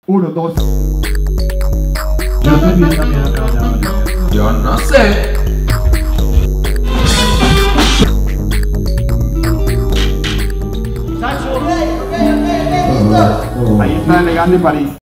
1, 2. Yo estoy viendo también acá. Yo no sé. Ahí está elegante París.